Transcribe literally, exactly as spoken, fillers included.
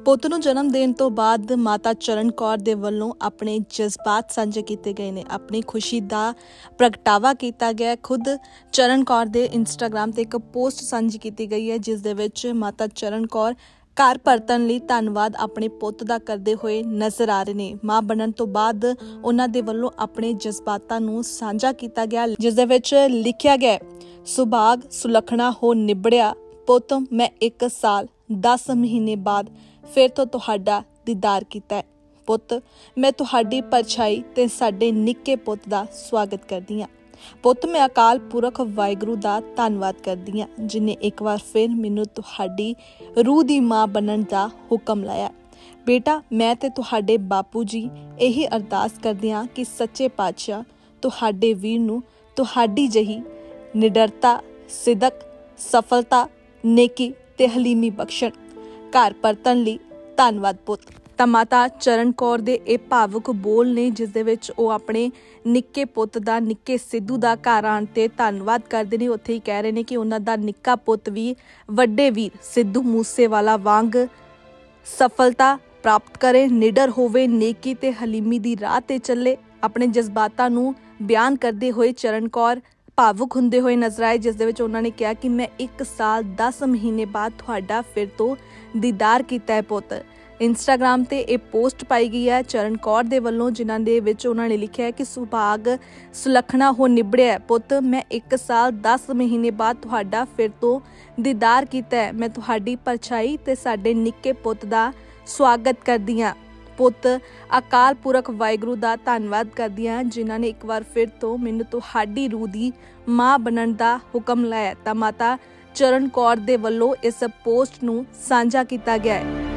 ਪੁੱਤ ਨੂੰ ਜਨਮ ਦੇਣ ਤੋਂ ਬਾਅਦ ਮਾਤਾ ਚਰਨ ਕੌਰ ਦੇ ਵੱਲੋਂ ਆਪਣੇ ਜਜ਼ਬਾਤ ਸਾਂਝੇ ਕੀਤੇ ਗਏ ਨੇ। ਆਪਣੀ ਖੁਸ਼ੀ ਦਾ ਪ੍ਰਗਟਾਵਾ ਕੀਤਾ ਗਿਆ। ਖੁਦ ਚਰਨ ਕੌਰ ਦੇ ਇੰਸਟਾਗ੍ਰਾਮ ਤੇ ਇੱਕ ਪੋਸਟ ਸਾਂਝੀ ਕੀਤੀ ਗਈ ਹੈ, ਜਿਸ ਦੇ ਵਿੱਚ ਮਾਤਾ ਚਰਨ ਕੌਰ ਘਰ ਪਰਤਣ ਲਈ ਧੰਨਵਾਦ ਆਪਣੇ ਪੁੱਤ ਦਾ ਕਰਦੇ ਹੋਏ ਨਜ਼ਰ ਆ ਰਹੇ ਨੇ। ਮਾਂ ਬਣਨ ਤੋਂ ਬਾਅਦ ਉਹਨਾਂ ਦੇ ਵੱਲੋਂ ਆਪਣੇ ਜਜ਼ਬਾਤਾਂ ਨੂੰ ਸਾਂਝਾ ਕੀਤਾ ਗਿਆ, ਜਿਸ ਦੇ ਵਿੱਚ ਲਿਖਿਆ ਗਿਆ, ਸੁਭਾਗ ਸੁਲੱਖਣਾ ਹੋ ਨਿਬੜਿਆ ਪੁੱਤ, ਮੈਂ ਇੱਕ ਸਾਲ ਦਸ ਮਹੀਨੇ ਬਾਅਦ ਫਿਰ ਤੋਂ ਤੁਹਾਡਾ ਦੀਦਾਰ ਕੀਤਾ ਹੈ। ਪੁੱਤ, ਮੈਂ ਤੁਹਾਡੀ ਪਰਛਾਈ ਤੇ ਸਾਡੇ ਨਿੱਕੇ ਪੁੱਤ ਦਾ ਸਵਾਗਤ ਕਰਦੀ ਹਾਂ। ਪੁੱਤ, ਮੈਂ ਅਕਾਲ ਪੁਰਖ ਵਾਹਿਗੁਰੂ ਦਾ ਧੰਨਵਾਦ ਕਰਦੀ ਹਾਂ, ਜਿਨੇ ਇੱਕ ਵਾਰ ਫਿਰ ਮੈਨੂੰ ਤੁਹਾਡੀ ਰੂਹ ਦੀ ਮਾਂ ਬਣਨ ਦਾ ਹੁਕਮ ਲਾਇਆ। ਬੇਟਾ, ਮੈਂ ਤੇ ਤੁਹਾਡੇ ਬਾਪੂ ਜੀ ਇਹੀ ਅਰਦਾਸ ਕਰਦੇ ਹਾਂ ਕਿ ਸੱਚੇ ਪਾਤਸ਼ਾਹ ਤੁਹਾਡੇ ਵੀਰ ਨੂੰ ਤੁਹਾਡੀ ਜਿਹੀ ਨਿਡਰਤਾ, ਸਿਦਕ, ਸਫਲਤਾ, ਨੇਕੀ ਤੇ ਹਲੀਮੀ ਬਖਸ਼ਣ। ਘਰ ਪਰਤਣ ਲਈ ਧੰਨਵਾਦ ਪੁੱਤ। ਤਾਂ ਮਾਤਾ ਚਰਨ ਕੌਰ ਦੇ ਇਹ ਭਾਵੁਕ ਬੋਲ ਨੇ, ਜਿਸ ਦੇ ਵਿੱਚ ਉਹ ਆਪਣੇ ਨਿੱਕੇ ਪੁੱਤ ਦਾ, ਨਿੱਕੇ ਸਿੱਧੂ ਦਾ ਘਰ ਆਉਣ ਤੇ ਧੰਨਵਾਦ ਕਰਦੇ ਨੇ। ਉੱਥੇ ਹੀ ਕਹਿ ਰਹੇ ਨੇ ਕਿ ਉਹਨਾਂ ਦਾ ਨਿੱਕਾ ਪੁੱਤ ਵੀ ਵੱਡੇ ਵੀਰ ਸਿੱਧੂ ਮੂਸੇਵਾਲਾ ਵਾਂਗ ਸਫਲਤਾ ਪ੍ਰਾਪਤ ਕਰੇ, ਨਿਡਰ ਹੋਵੇ, ਨੇਕੀ ਤੇ ਹਲੀਮੀ ਦੀ ਰਾਹ ਤੇ ਚੱਲੇ। ਆਪਣੇ ਜਜ਼ਬਾਤਾਂ ਨੂੰ ਬਿਆਨ ਕਰਦੇ ਹੋਏ ਚਰਨ ਕੌਰ ਭਾਵੁਕ ਹੁੰਦੇ ਹੋਏ ਨਜ਼ਰ ਆਏ, ਜਿਸ ਦੇ ਵਿੱਚ ਉਹਨਾਂ ਨੇ ਕਿਹਾ ਕਿ ਮੈਂ ਇੱਕ ਸਾਲ ਦਸ ਮਹੀਨੇ ਬਾਅਦ ਤੁਹਾਡਾ ਫਿਰ ਤੋਂ ਦੀਦਾਰ ਕੀਤਾ ਹੈ ਪੁੱਤ। ਇੰਸਟਾਗ੍ਰਾਮ ਤੇ ਇਹ ਪੋਸਟ ਪਾਈ ਗਈ ਹੈ ਚਰਨ ਕੌਰ ਦੇ ਵੱਲੋਂ, ਜਿਨ੍ਹਾਂ ਦੇ ਵਿੱਚ ਉਹਨਾਂ ਨੇ ਲਿਖਿਆ ਹੈ ਕਿ ਸੁਭਾਗ ਸੁਲੱਖਣਾ ਹੋ ਨਿਬੜਿਆ ਪੁੱਤ, ਮੈਂ ਇੱਕ ਸਾਲ ਦਸ ਮਹੀਨੇ ਬਾਅਦ ਤੁਹਾਡਾ ਫਿਰ ਤੋਂ ਦੀਦਾਰ ਕੀਤਾ ਹੈ। ਮੈਂ ਤੁਹਾਡੀ ਪਰਛਾਈ ਤੇ ਸਾਡੇ ਨਿੱਕੇ ਪੁੱਤ ਦਾ ਸਵਾਗਤ ਕਰਦੀ ਹਾਂ। ਪੁੱਤ, ਅਕਾਲ ਪੁਰਖ ਵਾਹਿਗੁਰੂ ਦਾ ਧੰਨਵਾਦ ਕਰਦੀ ਹਾਂ, ਜਿਨ੍ਹਾਂ ਨੇ ਇੱਕ ਵਾਰ ਫਿਰ ਤੋਂ ਮੈਨੂੰ ਤੁਹਾਡੀ ਰੂਹ ਦੀ ਮਾਂ ਬਣਨ ਦਾ ਹੁਕਮ ਲਾਇਆ। ਤਾਂ ਮਾਤਾ ਚਰਨ ਕੌਰ ਦੇ ਵੱਲੋਂ ਇਸ ਪੋਸਟ ਨੂੰ ਸਾਂਝਾ ਕੀਤਾ ਗਿਆ ਹੈ।